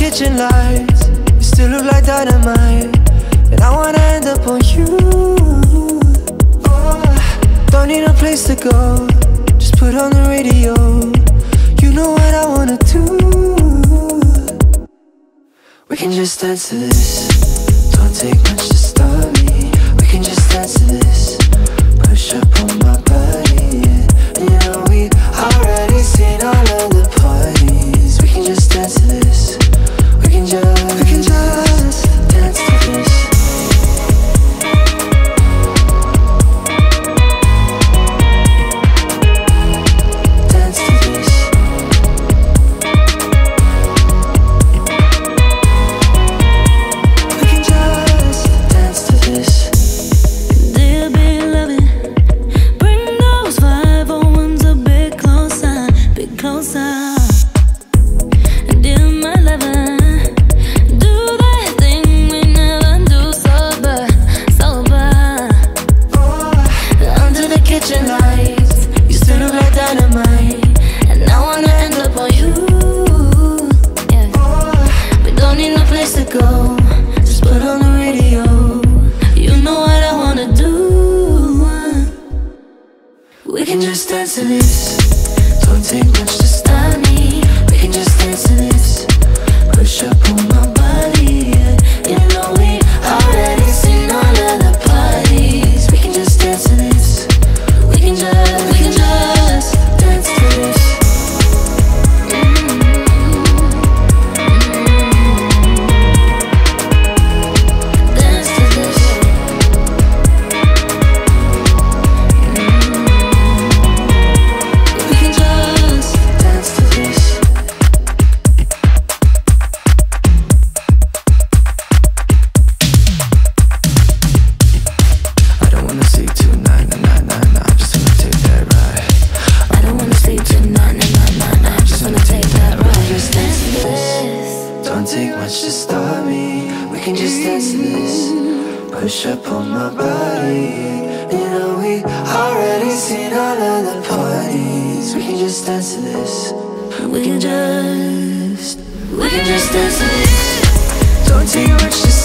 kitchen lights, you still look like dynamite, and I wanna end up on you. Oh, don't need a place to go, just put on the radio. You know what I wanna do. We can just dance to this. Don't take much to start me. We can just dance to this. Push up on my body, yeah. And you know we already seen all of the parties. We can just dance to this. We can just dance to this. Dance to this. We can just dance to this. Dear beloved, bring those 501s a bit closer, bit closer. Dear my lover, do that thing we never do sober, sober. Under the kitchen lights, you still look like dynamite, and I wanna end up on you. Yeah. We don't need no place to go, just put on the radio. You know what I wanna do. We can just dance to this. Don't take much to stop me. We can just dance to this. Push up on my body, yeah. You know we already seen all of the parties. We can just dance to this. We can just dance to this. Dance to this. We can just dance to this. I don't wanna see tonight, nah, nah, nah, nah. I just wanna take that ride. I don't wanna sleep tonight, nah, nah, nah, nah. I just wanna take that ride. Just dance to this. Don't take much to stop me. We can just dance to this. Push up on my body. You know we already seen all of the parties. We can just dance to this. We can just dance to this. Don't take much to